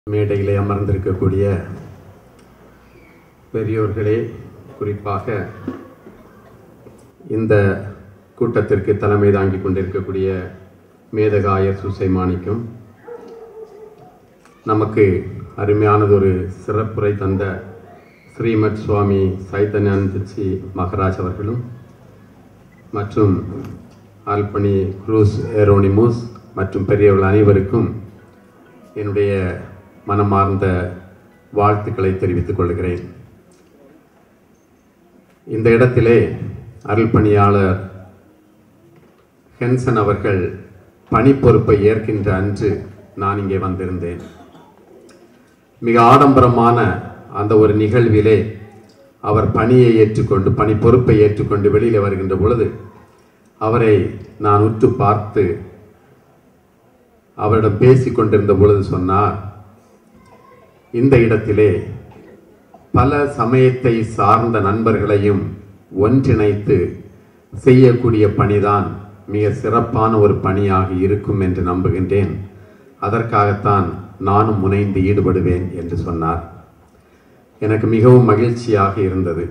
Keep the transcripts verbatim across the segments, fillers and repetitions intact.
மேடையிலே அமர்ந்திருக்கக்கூடிய பெரியோர்களே, குறிப்பாக இந்த கூட்டத்திற்கு தலைமை தாங்கிக் கொண்டிருக்கக்கூடிய மேதகாயர் சூசை மாணிக்கம், நமக்கு அருமையானதொரு சிறப்புரை தந்த ஸ்ரீமத் சுவாமி சைதன்யானந்தஜி மகராஜ் அவர்களும் மற்றும் ஆல்பனி குரூஸ் ஏரோனிமோஸ் மற்றும் பெரியவர்கள் அனைவருக்கும் என்னுடைய மனமார்ந்த வாழ்த்துக்களை தெரிவித்துக் கொள்கிறேன். இந்த இடத்திலே அருள்பணியாளர் ஹென்சன் அவர்கள் பணி பொறுப்பை ஏற்கின்ற அன்று நான் இங்கே வந்திருந்தேன். மிக ஆடம்பரமான அந்த ஒரு நிகழ்விலே அவர் பணியை ஏற்றுக்கொண்டு பணி பொறுப்பை ஏற்றுக்கொண்டு வெளியில் வருகின்ற பொழுது அவரை நான் உற்று பார்த்து அவரிடம் பேசிக் கொண்டிருந்த பொழுது சொன்னார், இந்த இடத்திலே பல சமயத்தை சார்ந்த நண்பர்களையும் ஒன்றிணைத்து செய்யக்கூடிய பணிதான் மிக சிறப்பான ஒரு பணியாக இருக்கும் என்று நம்புகின்றேன். அதற்காகத்தான் நானும் முனைந்து ஈடுபடுவேன் என்று சொன்னார். எனக்கு மிகவும் மகிழ்ச்சியாக இருந்தது.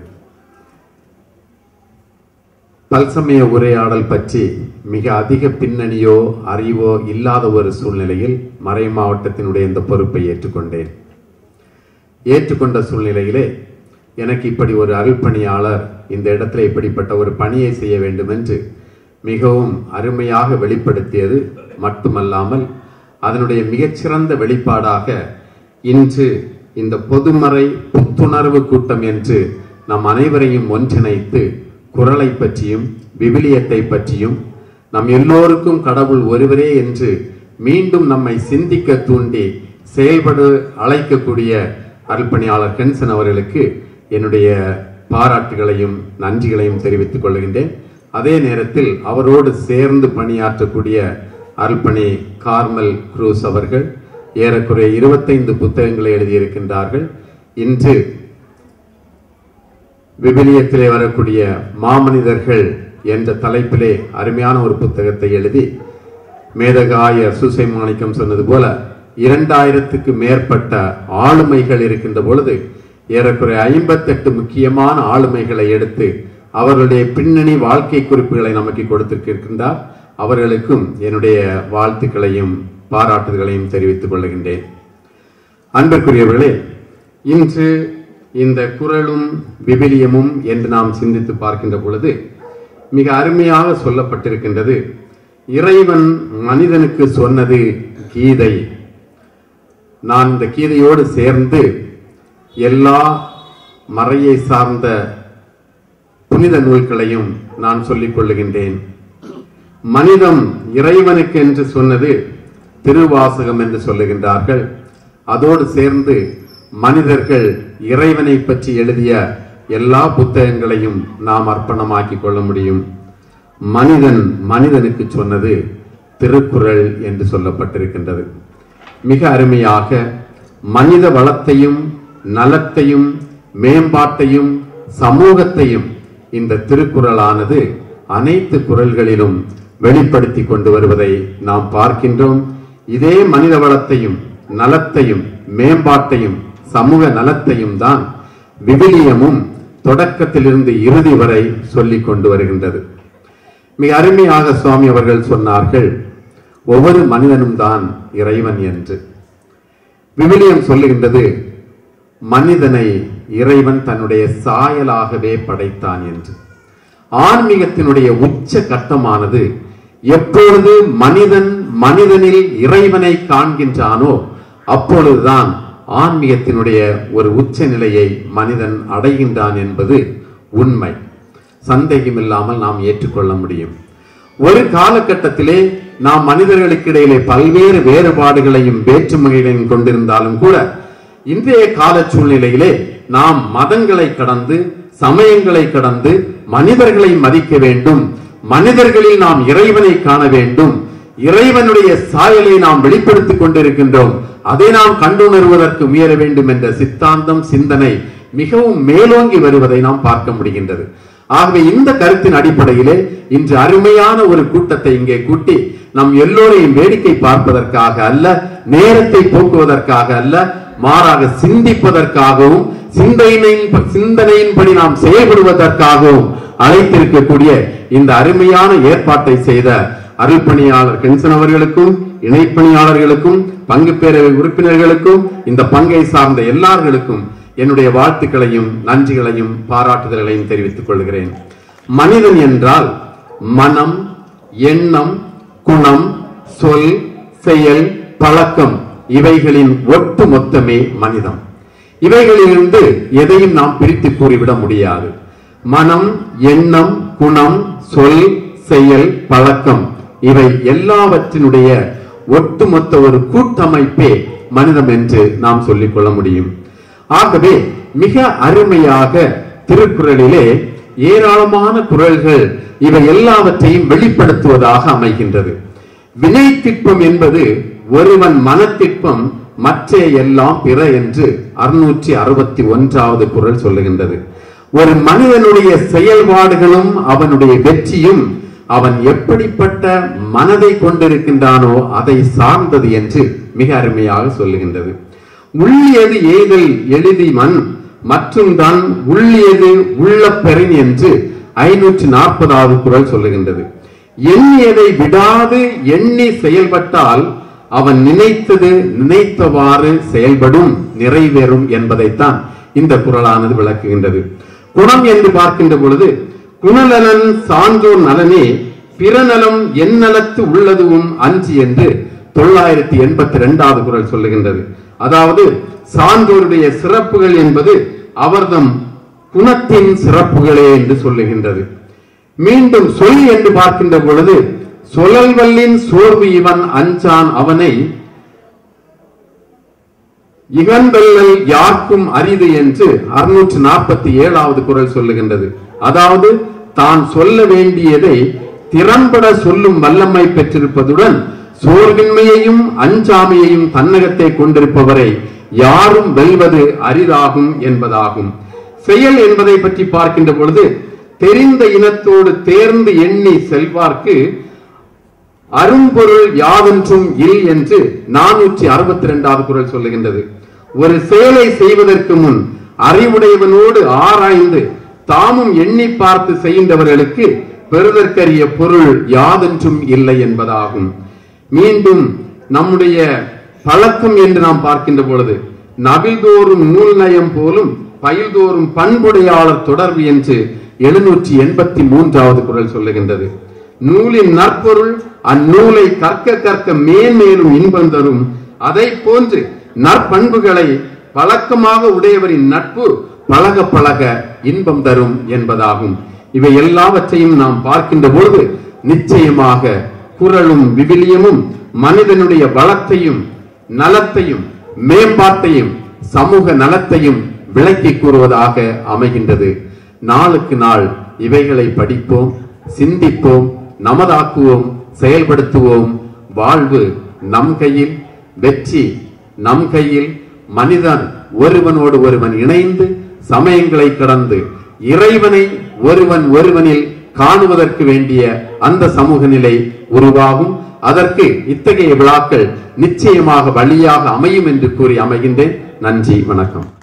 பல்சமய உரையாடல் பற்றி மிக அதிக பின்னணியோ அறிவோ இல்லாத ஒரு சூழ்நிலையில் மறை மாவட்டத்தினுடைய இந்த பொறுப்பை ஏற்றுக்கொண்டேன். ஏற்றுக்கொண்ட சூழ்நிலையிலே எனக்கு இப்படி ஒரு அருள்பணியாளர் இந்த இடத்துல இப்படிப்பட்ட ஒரு பணியை செய்ய வேண்டும் என்று மிகவும் அருமையாக வெளிப்படுத்தியது மட்டுமல்லாமல் அதனுடைய மிகச்சிறந்த வெளிப்பாடாக இன்று இந்த பொதுமறை புத்துணர்வு கூட்டம் என்று நம் அனைவரையும் ஒன்றிணைத்து குறளை பற்றியும் விவிலியத்தை பற்றியும் நம் எல்லோருக்கும் கடவுள் ஒருவரே என்று மீண்டும் நம்மை சிந்திக்க தூண்டி செயல்பட அழைக்கக்கூடிய அருள்பணியாளர் ஹென்சன் அவர்களுக்கு என்னுடைய பாராட்டுகளையும் நன்றிகளையும் தெரிவித்துக் கொள்கின்றேன். அதே நேரத்தில் அவரோடு சேர்ந்து பணியாற்றக்கூடிய அருள்பணி கார்மல் குரூஸ் அவர்கள் ஏறக்குறைய இருபத்தைந்து புத்தகங்களை எழுதியிருக்கின்றார்கள். இன்று விவிலியத்திலே வரக்கூடிய மாமனிதர்கள் என்ற தலைப்பிலே அருமையான ஒரு புத்தகத்தை எழுதி மேதகாய சூசை மாணிக்கம் சொன்னது போல இரண்டாயிரத்துக்கு மேற்பட்ட ஆளுமைகள் இருக்கின்ற பொழுது ஏறக்குறைய ஐம்பத்தெட்டு முக்கியமான ஆளுமைகளை எடுத்து அவர்களுடைய பின்னணி வாழ்க்கை குறிப்புகளை நமக்கு கொடுத்திருக்கின்றார். அவர்களுக்கும் என்னுடைய வாழ்த்துக்களையும் பாராட்டுதல்களையும் தெரிவித்துக் கொள்கின்றேன். அன்பிற்குரியவர்களே, இன்று இந்த குறளும் விவிலியமும் என்று நாம் சிந்தித்து பார்க்கின்ற பொழுது மிக அருமையாக சொல்லப்பட்டிருக்கின்றது. இறைவன் மனிதனுக்கு சொன்னது கீதை. நான் இந்த கீதையோடு சேர்ந்து எல்லா மறையை சார்ந்த புனித நூல்களையும் நான் சொல்லிக் கொள்ளுகின்றேன். மனிதம் இறைவனுக்கு என்று சொன்னது திருவாசகம் என்று சொல்லுகின்றார்கள். அதோடு சேர்ந்து மனிதர்கள் இறைவனை பற்றி எழுதிய எல்லா புத்தகங்களையும் நாம் அர்ப்பணமாக்கி கொள்ள முடியும். மனிதன் மனிதனுக்கு சொன்னது திருக்குறள் என்று சொல்லப்பட்டிருக்கின்றது. மிக அருமையாக மனித வளத்தையும் நலத்தையும் மேம்பாட்டையும் சமூகத்தையும் இந்த திருக்குறளானது அனைத்து குறள்களிலும் வெளிப்படுத்தி கொண்டு வருவதை நாம் பார்க்கின்றோம். இதே மனித வளத்தையும் நலத்தையும் மேம்பாட்டையும் சமூக நலத்தையும் தான் விவிலியமும் தொடக்கத்திலிருந்து இறுதி வரை சொல்லிக் கொண்டு வருகின்றது. மிக அருமையாக சுவாமி அவர்கள் சொன்னார்கள், ஒவ்வொரு மனிதனும் தான் இறைவன் என்று. விவிலியம் சொல்லுகின்றது மனிதனை இறைவன் தன்னுடைய சாயலாகவே படைத்தான் என்று. ஆன்மீகத்தினுடைய உச்ச கட்டமானது எப்பொழுது மனிதன் மனிதனில் இறைவனை காண்கின்றானோ அப்பொழுதுதான் ஆன்மீகத்தினுடைய ஒரு உச்ச நிலையை மனிதன் அடைகின்றான் என்பது உண்மை. சந்தேகமில்லாமல் நாம் ஏற்றுக்கொள்ள முடியும். ஒரு காலகட்டத்திலே நாம் மனிதர்களுக்கு இடையிலே பல்வேறு வேறுபாடுகளையும் வேற்றுமைகளையும் கொண்டிருந்தாலும் கூட இன்றைய கால சூழ்நிலையிலே நாம் மதங்களை கடந்து சமயங்களை கடந்து மனிதர்களை மதிக்க வேண்டும். மனிதர்களில் நாம் இறைவனை காண வேண்டும். இறைவனுடைய சாயலை நாம் வெளிப்படுத்திக் கொண்டிருக்கின்றோம். அதை நாம் கண்டுணர்வதற்கு முயற வேண்டும் என்ற சித்தாந்தம் சிந்தனை மிகவும் மேலோங்கி வருவதை நாம் பார்க்க முடிகின்றது. ஆகவே இந்த கருத்தின் அடிப்படையிலே இன்று அருமையான ஒரு கூட்டத்தை இங்கே கூட்டி நம் எல்லோரையும் வேடிக்கை பார்ப்பதற்காக அல்ல, நேரத்தை போக்குவதற்காக அல்ல, மாறாக சிந்திப்பதற்காகவும் சிந்தனையின் சிந்தனையின்படி நாம் செயல்படுவதற்காகவும் அழைத்திருக்கக்கூடிய இந்த அருமையான ஏற்பாட்டை செய்த அருள்பணியாளர் கென்சன் அவர்களுக்கும், இணைப்பணியாளர்களுக்கும், பங்கு பேரவை உறுப்பினர்களுக்கும், இந்த பங்கை சார்ந்த எல்லார்களுக்கும் என்னுடைய வாழ்த்துக்களையும் நன்றிகளையும் பாராட்டுதல்களையும் தெரிவித்துக் கொள்கிறேன். மனிதன் என்றால் மனம், எண்ணம், குணம், சொல், செயல், பழக்கம் இவைகளின் ஒட்டு மொத்தமே மனிதம். இவைகளிலிருந்து எதையும் நாம் பிரித்து கூறிவிட முடியாது. மனம், எண்ணம், குணம், சொல், செயல், பழக்கம் இவை எல்லாவற்றினுடைய ஒட்டுமொத்த ஒரு கூட்டமைப்பே மனிதம் என்று நாம் சொல்லிக் கொள்ள முடியும். ஆகவே மிக அருமையாக திருக்குறளிலே ஏராளமான குறள்கள் இவை எல்லாவற்றையும் வெளிப்படுத்துவதாக அமைகின்றது. வினை திட்பம் என்பது ஒருவன் மனத்திட்பம் மற்ற எல்லாம் பிற என்று அறுநூற்றி அறுபத்தி ஒன்றாவது குறள் சொல்லுகின்றது. ஒரு மனிதனுடைய செயல்பாடுகளும் அவனுடைய வெற்றியும் அவன் எப்படிப்பட்ட மனதை கொண்டிருக்கின்றானோ அதை சார்ந்தது என்று மிக அருமையாக சொல்லுகின்றது. உள்ளியது ஏதல் எழுதி மண் மற்றும் தான் உள்ளியது உள்ள பெறின் என்று ஐநூற்றி நாற்பதாவது குறள் சொல்லுகின்றது. எண்ணியதை விடாது எண்ணி செயல்பட்டால் அவன் நினைத்தது நினைத்தவாறு செயல்படும், நிறைவேறும் என்பதைத்தான் இந்த குறளானது விளக்குகின்றது. குணம் என்று பார்க்கின்ற பொழுது குணநலன் சான்றோர் நலனே பிறநலம் எந்நலத்து உள்ளதுவும் அஞ்சி என்று தொள்ளாயிரத்தி எண்பத்தி இரண்டாவது குறள் சொல்லுகின்றது. அதாவது சான்றோருடைய சிறப்புகள் என்பது அவர்தம் குணத்தின் சிறப்புகளே என்று சொல்லுகின்றது. மீண்டும் சொல் என்று பார்க்கின்ற பொழுது சொலல்வல்லின் சோர்வு இவன் அஞ்சான் அவனை இகழ்வெல்லல் யாருக்கும் அரிது என்று அறுநூற்று நாற்பத்தி ஏழாவது குறள் சொல்லுகின்றது. அதாவது தான் சொல்ல வேண்டியதை திறம்பட சொல்லும் வல்லமை பெற்றிருப்பதுடன் சோர்வின்மையையும் அஞ்சாமையையும் தன்னகத்தை கொண்டிருப்பவரை யாரும் வெல்வது அரிதாகும் என்பதாகும். செயல் என்பதை பற்றி பார்க்கின்ற பொழுது தெரிந்த இனத்தோடு தேர்ந்து எண்ணி செல்வார்க்கு அரும்பொருள் யாவென்றும் இல் என்று நானூற்றி அறுபத்தி இரண்டாவது குறள் சொல்லுகின்றது. ஒரு செயலை செய்வதற்கு முன் அறிவுடையவனோடு ஆராய்ந்து தாமும் எண்ணி பார்த்து செய்கின்றவர்களுக்கு பெறுதற்கரிய பொருள் யாதென்றும் இல்லை என்பதாகும். மீண்டும் நம்முடைய பழக்கம் என்று நாம் பார்க்கின்ற பொழுது நபில்தோறும் நூல் நயம் போலும் பயில்தோறும் பண்புடையாளர் தொடர்பு என்று எழுநூற்றி எண்பத்தி மூன்றாவது குறள் சொல்லுகின்றது. நூலின் நற்பொருள் அந்நூலை கற்க கற்க மேன்மேலும் இன்பம் தரும். அதை போன்று நற்பண்புகளை பழக்கமாக உடையவரின் நட்பு பழக பழக இன்பம் தரும் என்பதாகும். இவை எல்லாவற்றையும் நாம் பார்க்கின்ற பொழுது நிச்சயமாக குறளும் விவிலியமும் மனிதனுடைய வளத்தையும் நலத்தையும் மேம்பாட்டையும் சமூக நலத்தையும் விளக்கி கூறுவதாக அமைகின்றது. நாளுக்கு நாள் இவைகளை படிப்போம், சிந்திப்போம், நமதாக்குவோம், செயல்படுத்துவோம். வாழ்வு நம் கையில், வெற்றி நம் கையில். மனிதன் ஒருவனோடு ஒருவன் இணைந்து சமயங்களை கடந்து இறைவனை ஒருவன் ஒருவனில் காணுவதற்கு வேண்டிய அந்த சமூக நிலை உருவாகும். அதற்கு இத்தகைய விழாக்கள் நிச்சயமாக வழியாக அமையும் என்று கூறி அமைகின்றேன். நன்றி, வணக்கம்.